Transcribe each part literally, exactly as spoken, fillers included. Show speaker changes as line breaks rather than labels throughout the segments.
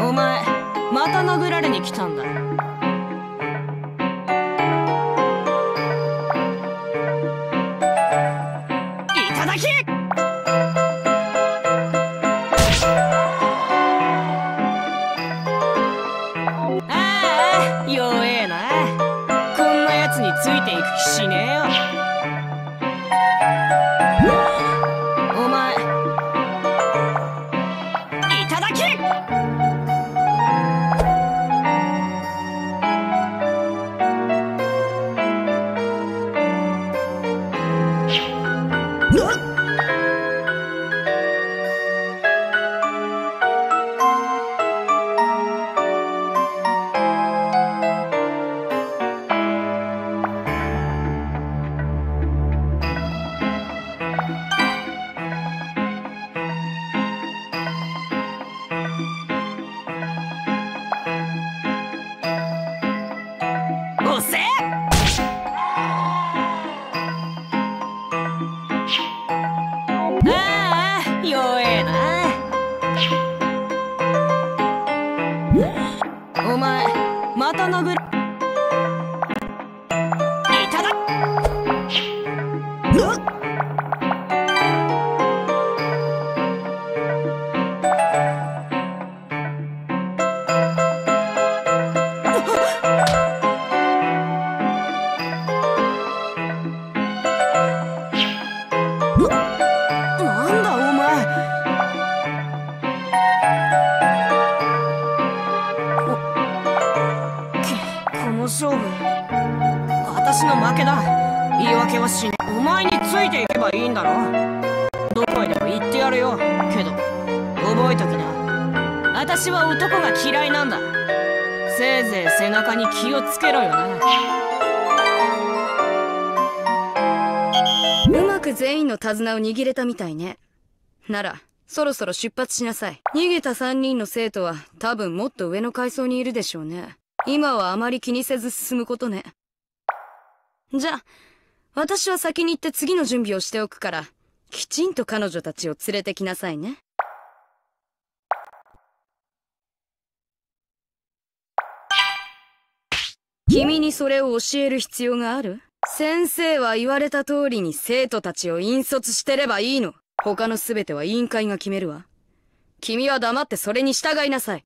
お前また殴られに来たんだ。いただき。ああ弱えな。こんなやつについていく気しねえよ。お前いただき。おせえ。ああ弱えな。お前また殴る。いただっ。なんだお前。この勝負私の負けだ。言い訳はしねえ。お前についていけばいいんだろ。どこへでも行ってやるよ。けど覚えときな、私は男が嫌いなんだ。せいぜい背中に気をつけろよな。
うまく全員の手綱を握れたみたいね。ならそろそろ出発しなさい。逃げたさんにんの生徒は多分もっと上の階層にいるでしょうね。今はあまり気にせず進むことね。じゃあ私は先に行って次の準備をしておくから、きちんと彼女たちを連れてきなさいね。君にそれを教える必要がある？先生は言われた通りに生徒たちを引率してればいいの。他の全ては委員会が決めるわ。君は黙ってそれに従いなさい。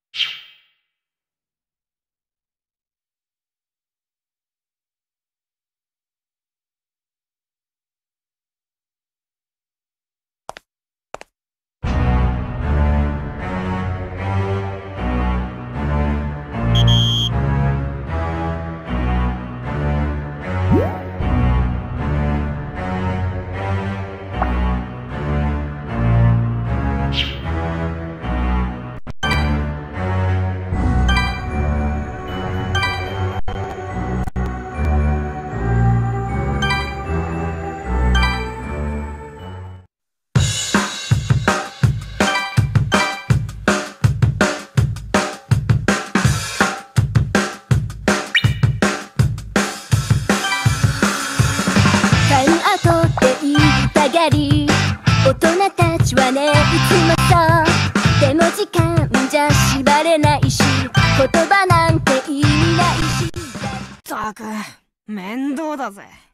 大人たちはねいつもそう。でも時間じゃ縛れないし、言葉なんて意味ないし。
ったく面倒だぜ。